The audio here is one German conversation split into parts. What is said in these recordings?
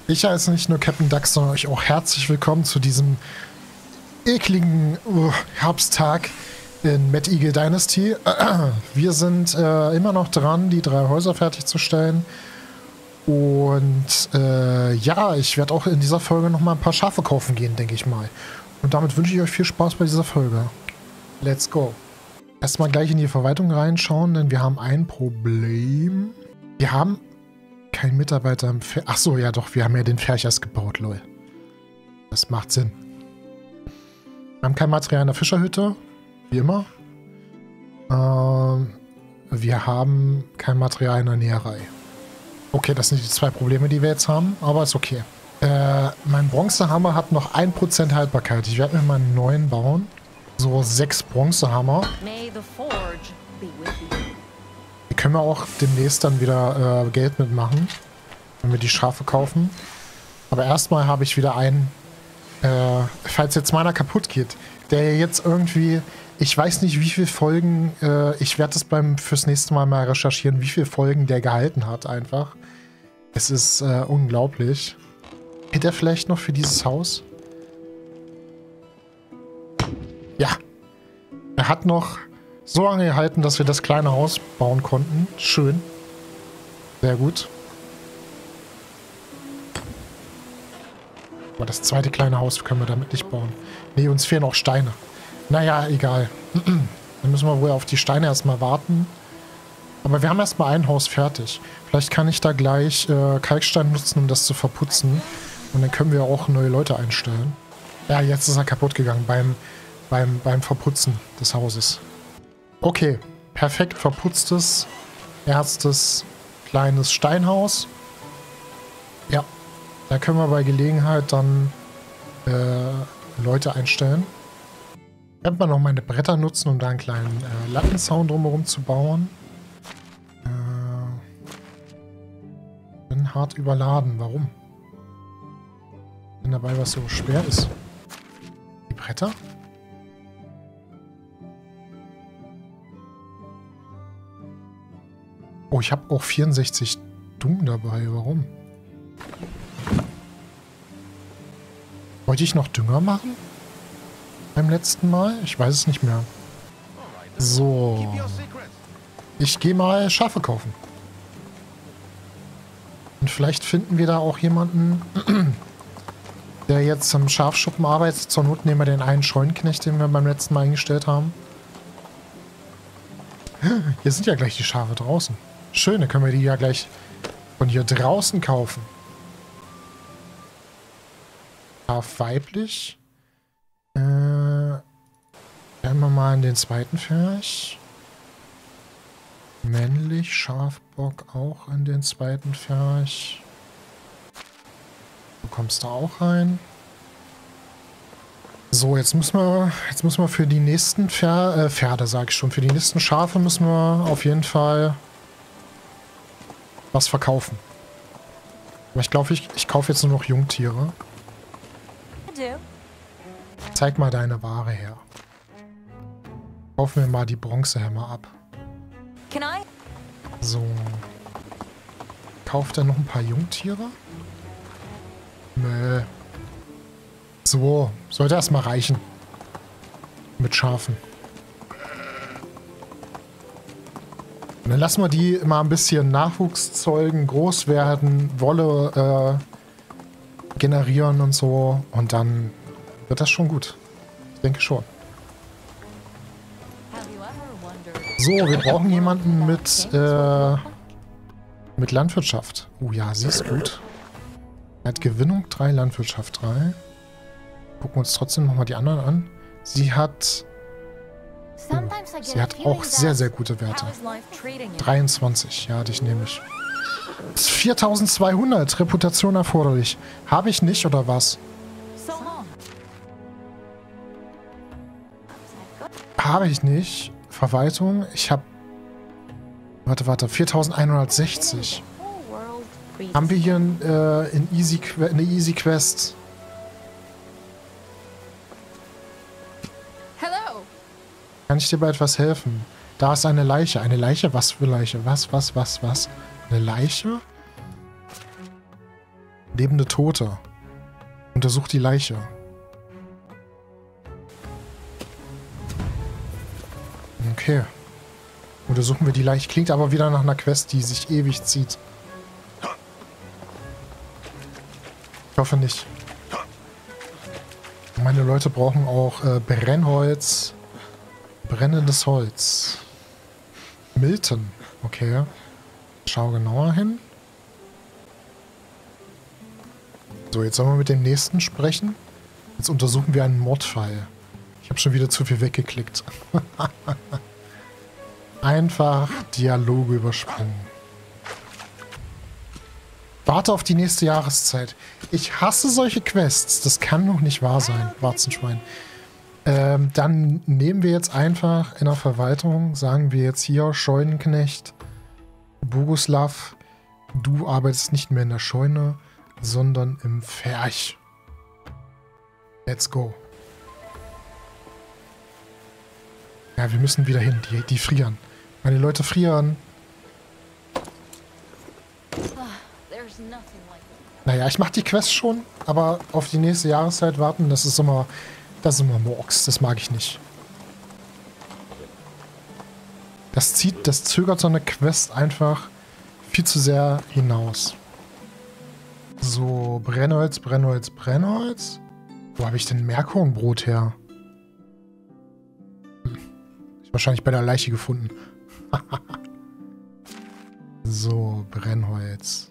Ich heiße nicht nur Captain Dax, sondern euch auch herzlich willkommen zu diesem ekligen Herbsttag in Mad Eagle Dynasty. Wir sind immer noch dran, die 3 Häuser fertigzustellen. Und ja, ich werde auch in dieser Folge nochmal ein paar Schafe kaufen gehen, denke ich mal. Und damit wünsche ich euch viel Spaß bei dieser Folge. Let's go. Erstmal gleich in die Verwaltung reinschauen, denn wir haben ein Problem. Wir haben kein Mitarbeiter im Fer... Achso, ja doch, wir haben ja den Ferch erst gebaut, lol. Das macht Sinn. Wir haben kein Material in der Fischerhütte, wie immer. Wir haben kein Material in der Näherei. Okay, das sind die 2 Probleme, die wir jetzt haben, aber ist okay. Mein Bronzehammer hat noch 1% Haltbarkeit. Ich werde mir mal einen neuen bauen. So 6 Bronzehammer. Die können wir auch demnächst dann wieder Geld mitmachen, wenn wir die Schafe kaufen. Aber erstmal habe ich wieder einen, falls jetzt meiner kaputt geht, der jetzt irgendwie, ich weiß nicht wie viele Folgen, ich werde das fürs nächste Mal recherchieren, wie viele Folgen der gehalten hat einfach. Es ist unglaublich. Hätte er vielleicht noch für dieses Haus? Ja. Er hat noch so lange gehalten, dass wir das kleine Haus bauen konnten. Schön. Sehr gut. Aber das zweite kleine Haus können wir damit nicht bauen. Nee, uns fehlen auch Steine. Naja, egal. Dann müssen wir wohl auf die Steine erstmal warten. Aber wir haben erstmal ein Haus fertig. Vielleicht kann ich da gleich Kalkstein nutzen, um das zu verputzen. Und dann können wir auch neue Leute einstellen. Ja, jetzt ist er kaputt gegangen beim Verputzen des Hauses. Okay, perfekt verputztes, erstes kleines Steinhaus. Ja, da können wir bei Gelegenheit dann Leute einstellen. Könnte man noch meine Bretter nutzen, um da einen kleinen Lattenzaun drumherum zu bauen. Bin hart überladen. Warum? Bin dabei, was so schwer ist. Die Bretter? Oh, ich habe auch 64 Dung dabei. Warum? Wollte ich noch Dünger machen? Beim letzten Mal? Ich weiß es nicht mehr. So. Ich gehe mal Schafe kaufen. Und vielleicht finden wir da auch jemanden, der jetzt am Schafschuppen arbeitet. Zur Not nehmen wir den einen Scheunenknecht, den wir beim letzten Mal eingestellt haben. Hier sind ja gleich die Schafe draußen. Schön, dann können wir die ja gleich von hier draußen kaufen. Schaf weiblich. Werden wir mal in den zweiten Ferch. Männlich, Schafbock auch in den zweiten Ferch. Du kommst da auch rein. So, jetzt müssen wir für die nächsten Pferde, sag ich schon, für die nächsten Schafe müssen wir auf jeden Fall was verkaufen. Aber ich glaube, ich kaufe jetzt nur noch Jungtiere. Zeig mal deine Ware her. Kaufen wir mal die Bronzehämmer ab. So. Kauft er noch ein paar Jungtiere? Nö. So, sollte erstmal reichen. Mit Schafen. Und dann lassen wir die mal ein bisschen Nachwuchs zeugen, groß werden, Wolle generieren und so. Und dann wird das schon gut. Ich denke schon. So, wir brauchen jemanden mit Landwirtschaft. Oh ja, sie ist gut. Er hat Gewinnung 3, Landwirtschaft 3. Gucken wir uns trotzdem nochmal die anderen an. Sie hat auch sehr, sehr gute Werte. 23, ja, dich nehme ich. 4200, Reputation erforderlich. Habe ich nicht, oder was? Habe ich nicht. Verwaltung, ich habe... Warte, 4160. Haben wir hier eine Easy Quest? Kann ich dir bei etwas helfen? Da ist eine Leiche. Eine Leiche? Was für Leiche? Was? Eine Leiche? Lebende Tote. Untersucht die Leiche. Okay. Untersuchen wir die Leiche. Klingt aber wieder nach einer Quest, die sich ewig zieht. Ich hoffe nicht. Meine Leute brauchen auch Brennholz. Brennendes Holz. Milton. Okay. Schau genauer hin. So, jetzt sollen wir mit dem nächsten sprechen. Jetzt untersuchen wir einen Mordfall. Ich habe schon wieder zu viel weggeklickt. Einfach Dialoge übersprungen. Warte auf die nächste Jahreszeit. Ich hasse solche Quests. Das kann doch nicht wahr sein, Warzenschwein. Dann nehmen wir jetzt einfach in der Verwaltung, sagen wir jetzt hier, Scheunenknecht, Boguslav, du arbeitest nicht mehr in der Scheune, sondern im Pferch. Let's go. Ja, wir müssen wieder hin. Die frieren. Meine Leute frieren. Naja, ich mache die Quest schon, aber auf die nächste Jahreszeit warten, das ist immer Murks. Das mag ich nicht. Das zögert so eine Quest einfach viel zu sehr hinaus. So, Brennholz, Brennholz, Brennholz. Wo habe ich denn Merkornbrot her? Wahrscheinlich bei der Leiche gefunden. So, Brennholz.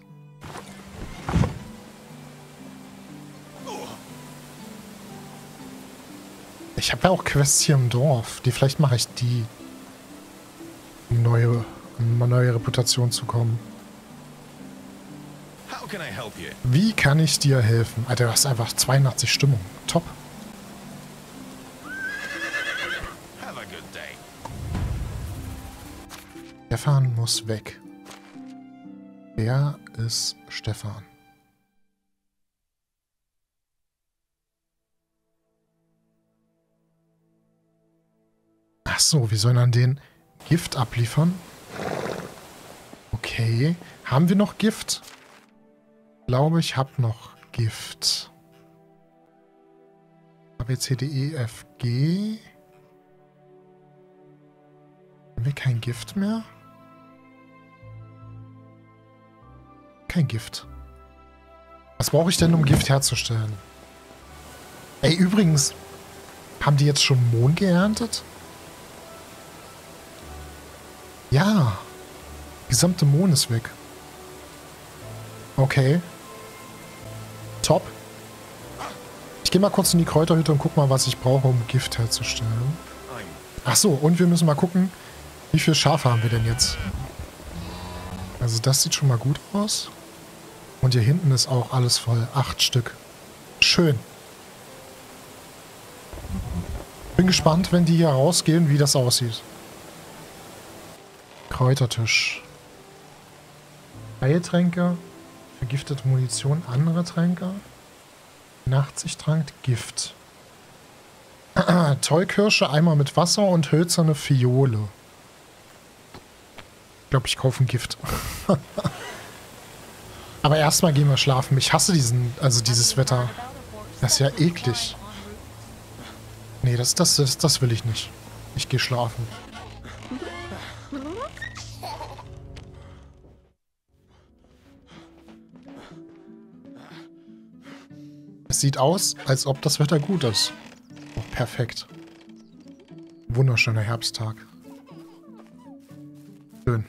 Ich habe ja auch Quests hier im Dorf. Vielleicht mache ich die. Um neue Reputation zu kommen. Wie kann ich dir helfen? Alter, du hast einfach 82 Stimmung. Top. Stefan muss weg. Wer ist Stefan? Ach so, wir sollen an den Gift abliefern. Okay. Haben wir noch Gift? Ich glaube, ich habe noch Gift. A, B, C, D, E, F, G. Haben wir kein Gift mehr? Kein Gift. Was brauche ich denn, um Gift herzustellen? Ey, übrigens, haben die jetzt schon Mohn geerntet? Ja. Gesamte Mohn ist weg. Okay. Top. Ich gehe mal kurz in die Kräuterhütte und guck mal, was ich brauche, um Gift herzustellen. Ach so, und wir müssen mal gucken, wie viele Schafe haben wir denn jetzt? Also das sieht schon mal gut aus. Und hier hinten ist auch alles voll. 8 Stück. Schön. Bin gespannt, wenn die hier rausgehen, wie das aussieht. Kräutertisch. Heiltränke. Vergiftete Munition. Andere Tränke. Nachtsichttrank. Gift. Tollkirsche. Eimer mit Wasser und hölzerne Fiole. Ich glaube, ich kaufe ein Gift. Aber erstmal gehen wir schlafen. Ich hasse dieses Wetter. Das ist ja eklig. Nee, das will ich nicht. Ich gehe schlafen. Es sieht aus, als ob das Wetter gut ist. Oh, perfekt. Wunderschöner Herbsttag. Schön.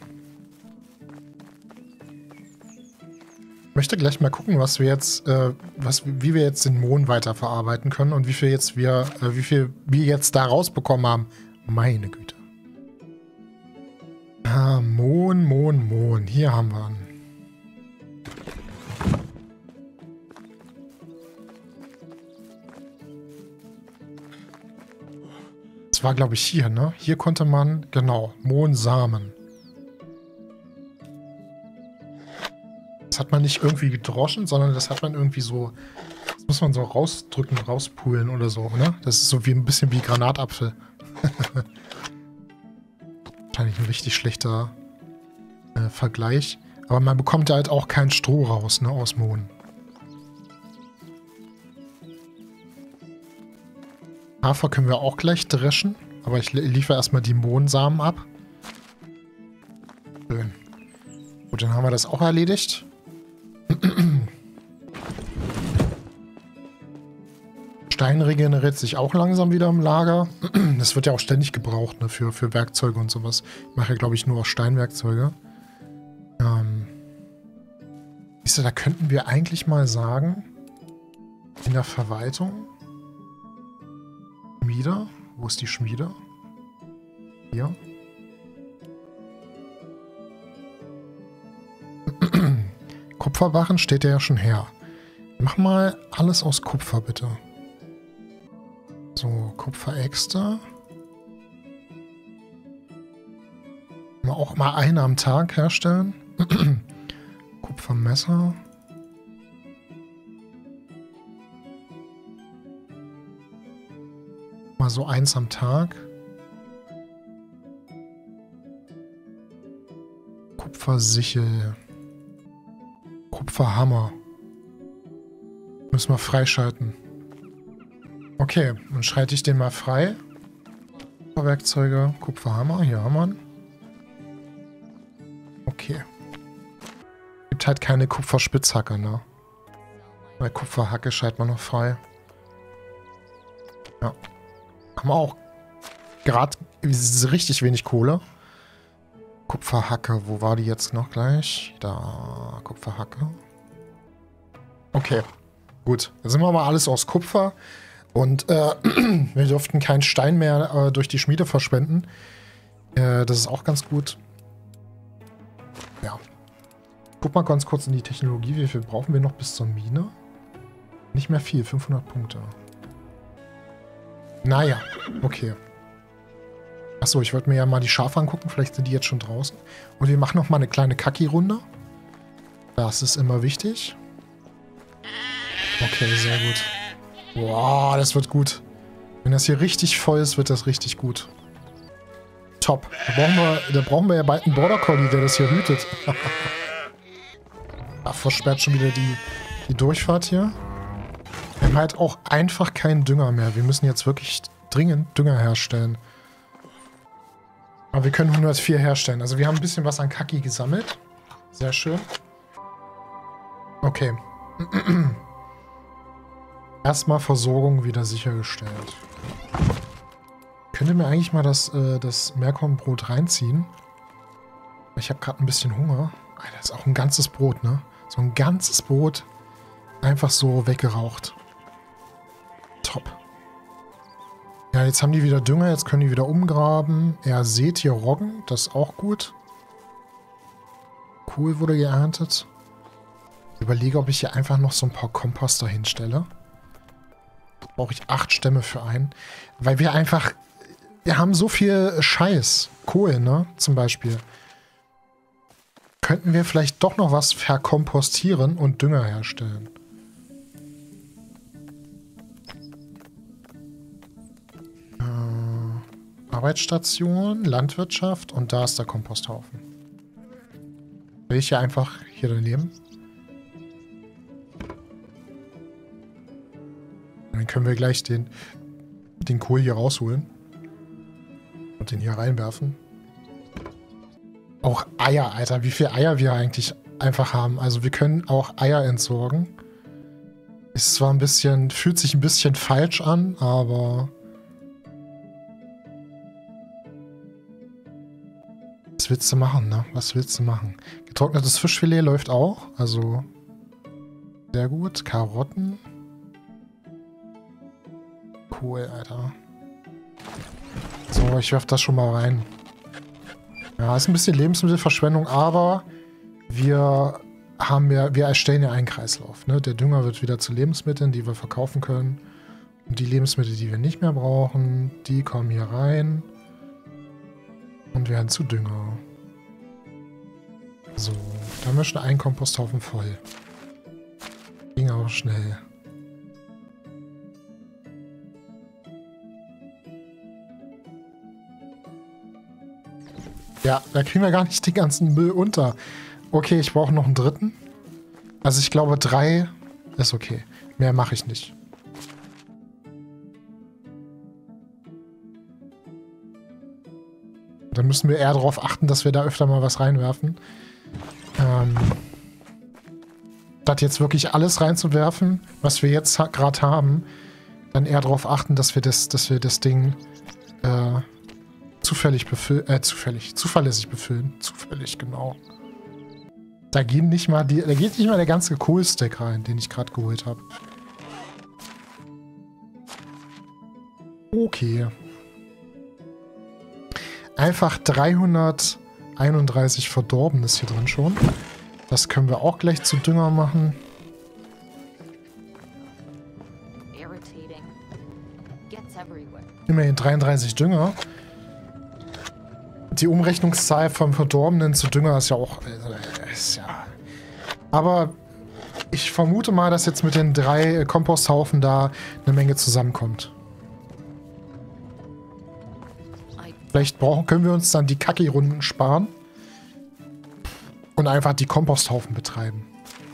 Ich möchte gleich mal gucken, was wir jetzt, wie wir jetzt den Mohn weiterverarbeiten können und wie viel wir jetzt da rausbekommen haben. Meine Güte. Ah, Mohn. Hier haben wir ihn. Das war, glaube ich, hier, ne? Hier konnte man, genau, Mohnsamen. Das hat man nicht irgendwie gedroschen, sondern das hat man irgendwie so, das muss man so rausdrücken, rauspulen oder so, ne? Das ist so wie ein bisschen wie Granatapfel. Wahrscheinlich ein richtig schlechter Vergleich. Aber man bekommt halt auch kein Stroh raus, ne, aus Mohn. Hafer können wir auch gleich dreschen. Aber ich liefere erstmal die Mohnsamen ab. Schön. Gut, dann haben wir das auch erledigt. Stein regeneriert sich auch langsam wieder im Lager. Das wird ja auch ständig gebraucht, ne, für Werkzeuge und sowas. Ich mache ja, glaube ich, nur auch Steinwerkzeuge. Siehst du, da könnten wir eigentlich mal sagen, in der Verwaltung, Schmiede, wo ist die Schmiede? Hier. Kupferbarren steht ja schon her. Mach mal alles aus Kupfer, bitte. So, Kupferäxte. Auch mal eine am Tag herstellen. Kupfermesser. Mal so eins am Tag. Kupfersichel. Kupferhammer. Müssen wir freischalten. Okay, dann schalte ich den mal frei. Kupferwerkzeuge, Kupferhammer. Hier haben wir ihn. Okay. Gibt halt keine Kupferspitzhacke, ne? Bei Kupferhacke schaltet man noch frei. Ja. Haben wir auch gerade richtig wenig Kohle. Kupferhacke, wo war die jetzt noch gleich? Da, Kupferhacke. Okay, gut. Dann sind wir mal alles aus Kupfer. Und wir durften keinen Stein mehr durch die Schmiede verschwenden. Das ist auch ganz gut. Ja. Guck mal ganz kurz in die Technologie. Wie viel brauchen wir noch bis zur Mine? Nicht mehr viel, 500 Punkte. Naja, okay. Achso, ich wollte mir ja mal die Schafe angucken. Vielleicht sind die jetzt schon draußen. Und wir machen noch mal eine kleine Kaki-Runde. Das ist immer wichtig. Okay, sehr gut. Boah, das wird gut. Wenn das hier richtig voll ist, wird das richtig gut. Top. Da brauchen wir ja bald einen Border Collie, der das hier hütet. Da versperrt schon wieder die Durchfahrt hier. Wir haben halt auch einfach keinen Dünger mehr. Wir müssen jetzt wirklich dringend Dünger herstellen. Aber wir können 104 herstellen. Also wir haben ein bisschen was an Kaki gesammelt. Sehr schön. Okay. Erstmal Versorgung wieder sichergestellt. Könnt ihr mir eigentlich mal das Meerkornbrot reinziehen? Ich habe gerade ein bisschen Hunger. Alter, das ist auch ein ganzes Brot, ne? So ein ganzes Brot einfach so weggeraucht. Top. Ja, jetzt haben die wieder Dünger, jetzt können die wieder umgraben. Ja, seht hier Roggen, das ist auch gut. Kohl wurde geerntet. Ich überlege, ob ich hier einfach noch so ein paar Komposter hinstelle. Brauche ich 8 Stämme für einen. Weil wir einfach... Wir haben so viel Scheiß. Kohl, ne? Zum Beispiel. Könnten wir vielleicht doch noch was verkompostieren und Dünger herstellen. Arbeitsstation, Landwirtschaft und da ist der Komposthaufen. Will ich ja einfach hier daneben? Dann können wir gleich den Kohl hier rausholen. Und den hier reinwerfen. Auch Eier, Alter. Wie viele Eier wir eigentlich einfach haben. Also wir können auch Eier entsorgen. Ist zwar ein bisschen, fühlt sich ein bisschen falsch an, aber... Was willst du machen, ne? Was willst du machen? Getrocknetes Fischfilet läuft auch. Also sehr gut. Karotten. Cool, Alter. So, ich werfe das schon mal rein. Ja, ist ein bisschen Lebensmittelverschwendung, aber wir erstellen ja einen Kreislauf. Ne? Der Dünger wird wieder zu Lebensmitteln, die wir verkaufen können. Und die Lebensmittel, die wir nicht mehr brauchen, die kommen hier rein und werden zu Dünger. So, da haben wir schon einen Komposthaufen voll. Ging auch schnell. Ja, da kriegen wir gar nicht den ganzen Müll unter. Okay, ich brauche noch einen dritten. Also ich glaube 3 ist okay. Mehr mache ich nicht. Dann müssen wir eher darauf achten, dass wir da öfter mal was reinwerfen. Statt jetzt wirklich alles reinzuwerfen, was wir jetzt gerade haben, dann eher darauf achten, dass wir das Ding zuverlässig befüllen. Zufällig, genau. Da geht nicht mal der ganze Kohlstack rein, den ich gerade geholt habe. Okay. Einfach 331 Verdorbenes hier drin schon. Das können wir auch gleich zu Dünger machen. Immerhin 33 Dünger. Die Umrechnungszahl vom Verdorbenen zu Dünger ist ja auch... Aber ich vermute mal, dass jetzt mit den 3 Komposthaufen da eine Menge zusammenkommt. Vielleicht können wir uns dann die Kacki-Runden sparen und einfach die Komposthaufen betreiben.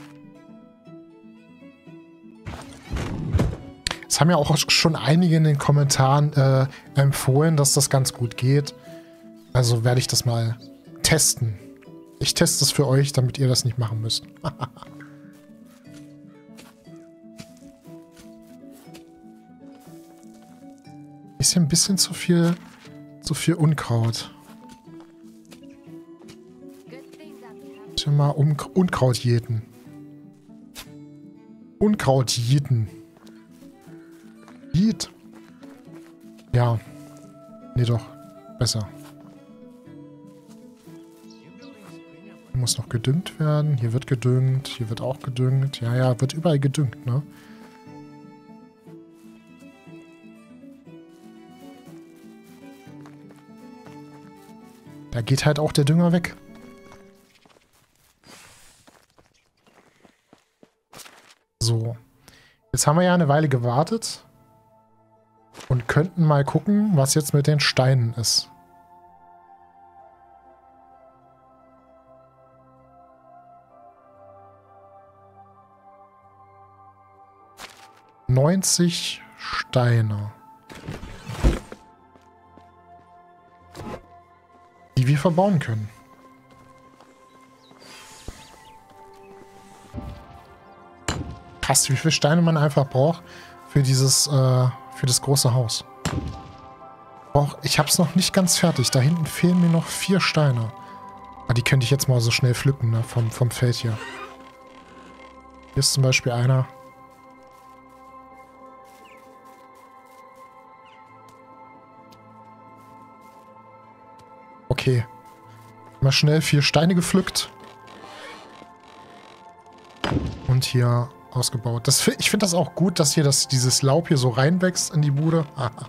Es haben ja auch schon einige in den Kommentaren empfohlen, dass das ganz gut geht. Also werde ich das mal testen. Ich teste es für euch, damit ihr das nicht machen müsst. Ist hier ein bisschen zu viel Unkraut. Ich will mal Unkraut jäten. Unkraut jäten. Jiet. Ja. Nee, doch. Besser. Hier muss noch gedüngt werden. Hier wird gedüngt. Hier wird auch gedüngt. Ja, ja, wird überall gedüngt, ne? Da geht halt auch der Dünger weg. So. Jetzt haben wir ja eine Weile gewartet. Und könnten mal gucken, was jetzt mit den Steinen ist. ...90 Steine. Die wir verbauen können. Krass, wie viele Steine man einfach braucht für dieses, für das große Haus. Ich hab's noch nicht ganz fertig. Da hinten fehlen mir noch 4 Steine. Ah, die könnte ich jetzt mal so schnell pflücken, ne? Vom Feld hier. Hier ist zum Beispiel einer. Okay. Mal schnell 4 Steine gepflückt. Und hier ausgebaut. Ich finde das auch gut, dass hier dieses Laub hier so reinwächst in die Bude.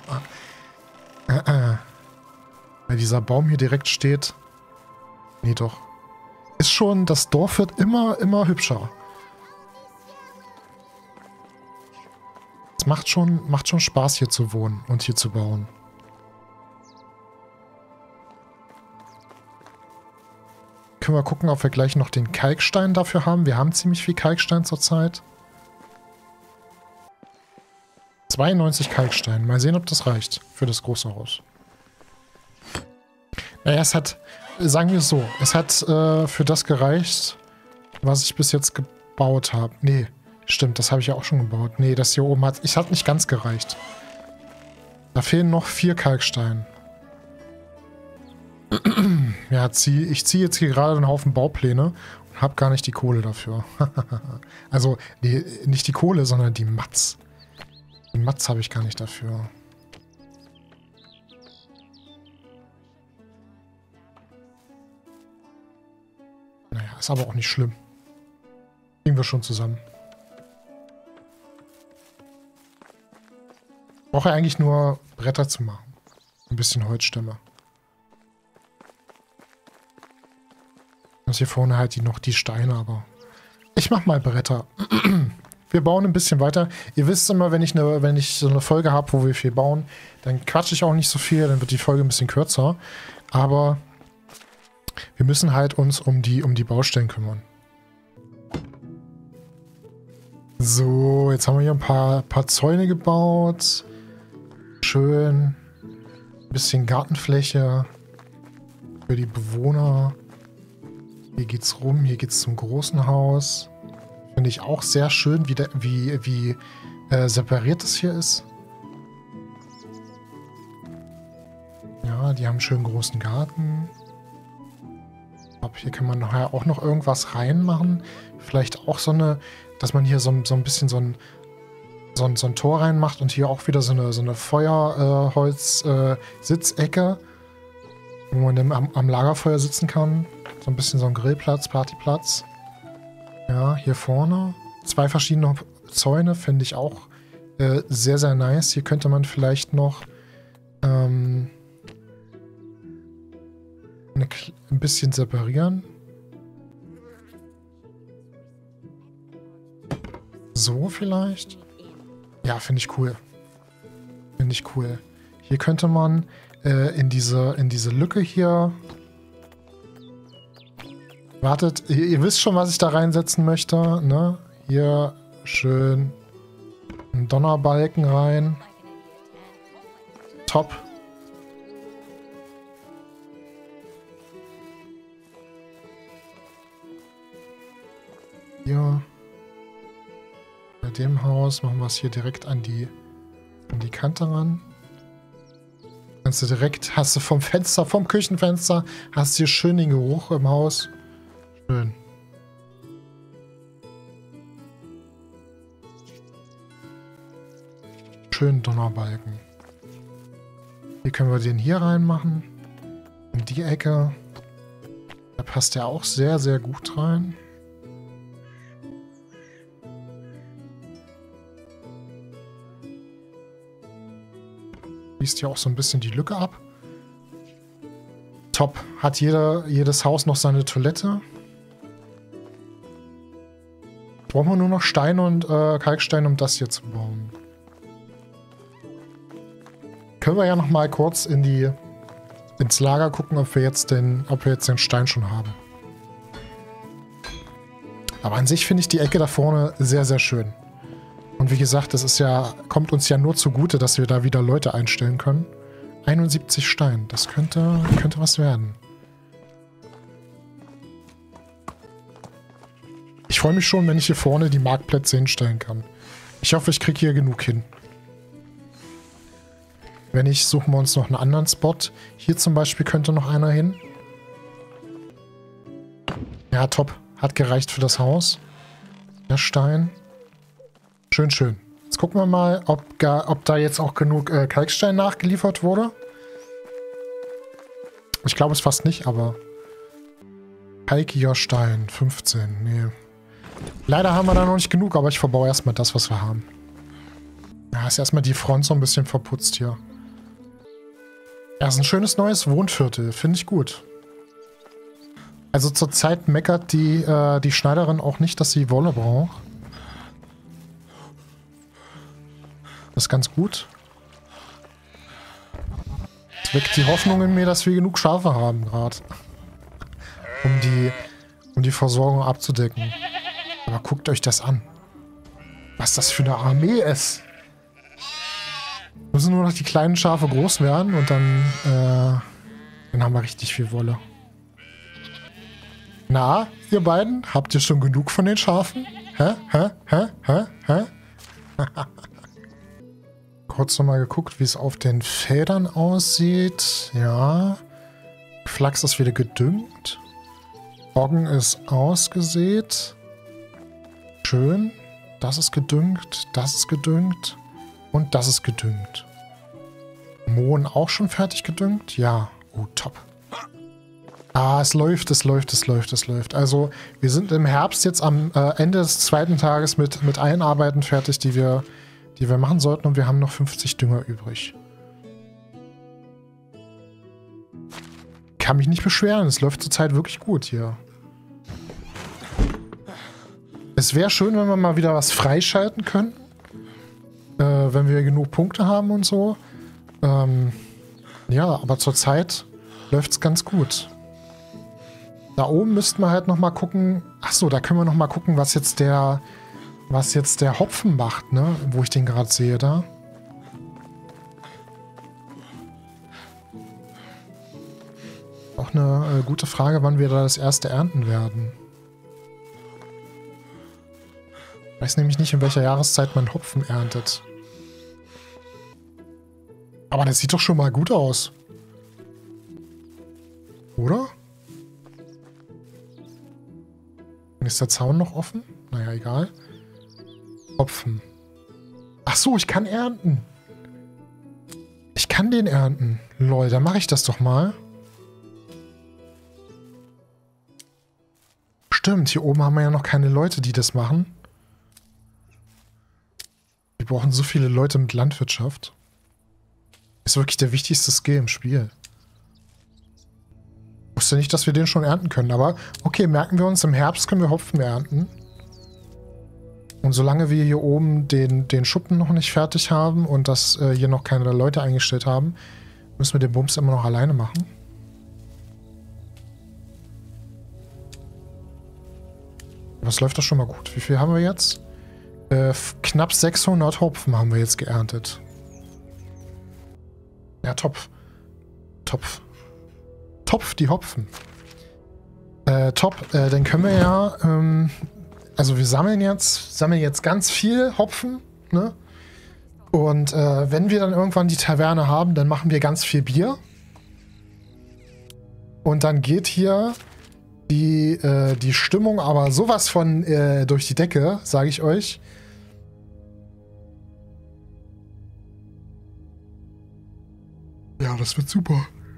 Weil dieser Baum hier direkt steht. Nee, doch. Ist schon, das Dorf wird immer hübscher. Es macht schon Spaß hier zu wohnen und hier zu bauen. Können wir gucken, ob wir gleich noch den Kalkstein dafür haben. Wir haben ziemlich viel Kalkstein zurzeit. 92 Kalkstein. Mal sehen, ob das reicht für das große Haus. Naja, es hat, sagen wir es so, es hat für das gereicht, was ich bis jetzt gebaut habe. Nee, stimmt, das habe ich ja auch schon gebaut. Nee, das hier oben hat nicht ganz gereicht. Da fehlen noch 4 Kalkstein. Ja, ich ziehe jetzt hier gerade einen Haufen Baupläne und habe gar nicht die Kohle dafür. Also, nee, nicht die Kohle, sondern die Mats. Die Mats habe ich gar nicht dafür. Naja, ist aber auch nicht schlimm. Kriegen wir schon zusammen. Brauche eigentlich nur Bretter zu machen. Ein bisschen Holzstämme. Und hier vorne halt noch die Steine, aber ich mach mal Bretter. Wir bauen ein bisschen weiter. Ihr wisst immer, wenn ich so eine Folge habe, wo wir viel bauen, dann quatsche ich auch nicht so viel, dann wird die Folge ein bisschen kürzer. Aber wir müssen halt uns um die Baustellen kümmern. So, jetzt haben wir hier ein paar Zäune gebaut. Schön. Ein bisschen Gartenfläche. Für die Bewohner. Hier geht's rum, hier geht's zum großen Haus. Finde ich auch sehr schön, wie separiert es hier ist. Ja, die haben einen schönen großen Garten. Ich glaube, hier kann man nachher auch noch irgendwas reinmachen. Vielleicht auch so eine, dass man hier so ein bisschen so ein Tor reinmacht und hier auch wieder so eine Feuerholz-Sitzecke, wo man dann am Lagerfeuer sitzen kann. So ein bisschen so ein Grillplatz, Partyplatz. Ja, hier vorne. 2 verschiedene Zäune finde ich auch sehr, sehr nice. Hier könnte man vielleicht noch ein bisschen separieren. So vielleicht? Ja, finde ich cool. Finde ich cool. Hier könnte man in diese Lücke hier... Wartet, ihr wisst schon, was ich da reinsetzen möchte, ne? Hier schön einen Donnerbalken rein. Top. Hier. Bei dem Haus machen wir es hier direkt an die Kante ran. Kannst du direkt, hast du vom Küchenfenster, hast du hier schön den Geruch im Haus. Schön. Schön Donnerbalken. Hier können wir den hier reinmachen. In die Ecke. Da passt der auch sehr, sehr gut rein. Schließt hier auch so ein bisschen die Lücke ab. Top. Hat jedes Haus noch seine Toilette. Brauchen wir nur noch Steine und Kalkstein, um das hier zu bauen. Können wir ja noch mal kurz ins Lager gucken, ob wir jetzt den Stein schon haben. Aber an sich finde ich die Ecke da vorne sehr, sehr schön. Und wie gesagt, kommt uns ja nur zugute, dass wir da wieder Leute einstellen können. 71 Stein, das könnte was werden. Ich freue mich schon, wenn ich hier vorne die Marktplätze hinstellen kann. Ich hoffe, ich kriege hier genug hin. Wenn nicht, suchen wir uns noch einen anderen Spot. Hier zum Beispiel könnte noch einer hin. Ja, top. Hat gereicht für das Haus. Der Stein. Schön, schön. Jetzt gucken wir mal, ob da jetzt auch genug Kalkstein nachgeliefert wurde. Ich glaube es fast nicht, aber... Kalkiger Stein, 15. Nee. Leider haben wir da noch nicht genug, aber ich verbaue erstmal das, was wir haben. Ja, ist erstmal die Front so ein bisschen verputzt hier. Ja, ist ein schönes neues Wohnviertel. Finde ich gut. Also zurzeit meckert die Schneiderin auch nicht, dass sie Wolle braucht. Das ist ganz gut. Es weckt die Hoffnung in mir, dass wir genug Schafe haben gerade. Um die Versorgung abzudecken. Aber guckt euch das an. Was das für eine Armee ist. Müssen nur noch die kleinen Schafe groß werden und dann haben wir richtig viel Wolle. Na, ihr beiden? Habt ihr schon genug von den Schafen? Hä? Kurz nochmal geguckt, wie es auf den Feldern aussieht. Ja. Flachs ist wieder gedüngt. Roggen ist ausgesät. Schön. Das ist gedüngt. Das ist gedüngt. Und das ist gedüngt. Mohn auch schon fertig gedüngt? Ja. Oh, top. Ah, es läuft. Also, wir sind im Herbst jetzt am Ende des 2. Tages mit allen Arbeiten fertig, die wir machen sollten. Und wir haben noch 50 Dünger übrig. Kann mich nicht beschweren. Es läuft zurzeit wirklich gut hier. Es wäre schön, wenn wir mal wieder was freischalten können. Wenn wir genug Punkte haben und so. Ja, aber zurzeit läuft es ganz gut. Da oben müssten wir halt nochmal gucken. Achso, da können wir nochmal gucken, was jetzt der Hopfen macht, ne? Wo ich den gerade sehe da. Auch auch eine gute Frage, wann wir da das erste ernten werden. Ich weiß nämlich nicht, in welcher Jahreszeit man Hopfen erntet. Aber das sieht doch schon mal gut aus. Oder? Ist der Zaun noch offen? Naja, egal. Hopfen. Ach so, ich kann ernten. Ich kann den ernten. Lol, dann mache ich das doch mal. Stimmt, hier oben haben wir ja noch keine Leute, die das machen. Wir brauchen so viele Leute mit Landwirtschaft. Ist wirklich der wichtigste Skill im Spiel. Ich wusste nicht, dass wir den schon ernten können, aber okay, merken wir uns, im Herbst können wir Hopfen ernten. Und solange wir hier oben den Schuppen noch nicht fertig haben und dass hier noch keine Leute eingestellt haben, müssen wir den Bums immer noch alleine machen. Was läuft das schon mal gut? Wie viel haben wir jetzt? Knapp 600 Hopfen haben wir jetzt geerntet. Ja, Topf. Topf, die Hopfen. Top, dann können wir ja, also wir sammeln jetzt ganz viel Hopfen, ne? Und wenn wir dann irgendwann die Taverne haben, dann machen wir ganz viel Bier. Und dann geht hier die Stimmung aber sowas von durch die Decke, sage ich euch. Ja, das wird super.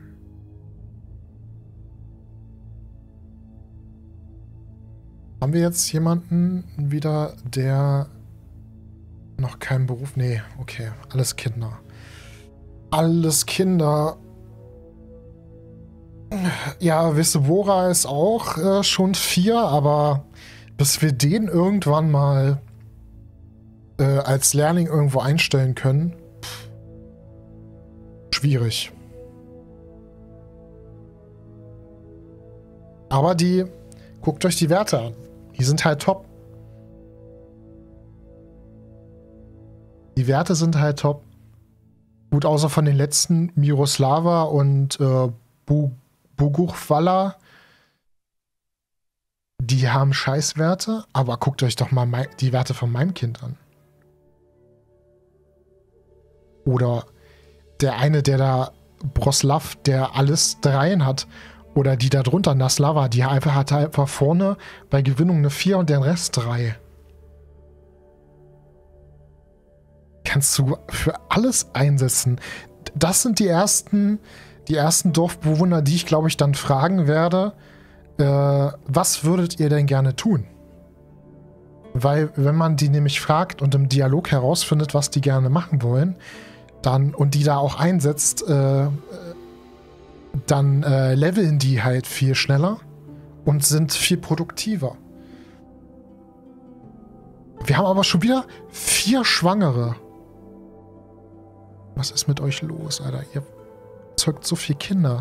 Haben wir jetzt jemanden wieder, der noch keinen Beruf... Nee, okay. Alles Kinder. Alles Kinder. Ja, Vissebora ist auch schon 4, aber bis wir den irgendwann mal als Lehrling irgendwo einstellen können, schwierig. Aber guckt euch die Werte an. Die sind halt top. Die Werte sind halt top. Gut, außer von den letzten Miroslava und Boguchwalla. Die haben Scheißwerte, aber guckt euch doch mal die Werte von meinem Kind an. Oder der eine, der da Broslav, der alles 3 hat. Oder die da drunter, Naslava, die hat einfach vorne bei Gewinnung eine 4 und den Rest 3. Kannst du für alles einsetzen. Das sind die ersten Dorfbewohner, die ich, glaube ich, dann fragen werde, was würdet ihr denn gerne tun? Weil, wenn man die nämlich fragt und im Dialog herausfindet, was die gerne machen wollen, und die da auch einsetzt, dann leveln die halt viel schneller und sind viel produktiver. Wir haben aber schon wieder 4 Schwangere. Was ist mit euch los, Alter? Ihr zeugt so viele Kinder.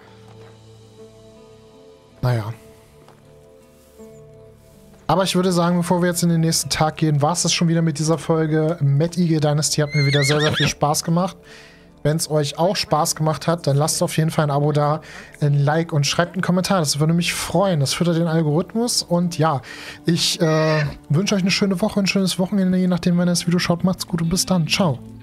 Naja. Aber ich würde sagen, bevor wir jetzt in den nächsten Tag gehen, war es das schon wieder mit dieser Folge. Mad Eagle Dynasty hat mir wieder sehr, sehr viel Spaß gemacht. Wenn es euch auch Spaß gemacht hat, dann lasst auf jeden Fall ein Abo da, ein Like und schreibt einen Kommentar. Das würde mich freuen. Das füttert den Algorithmus. Und ja, ich wünsche euch eine schöne Woche, ein schönes Wochenende, je nachdem, wenn ihr das Video schaut. Macht's gut und bis dann. Ciao.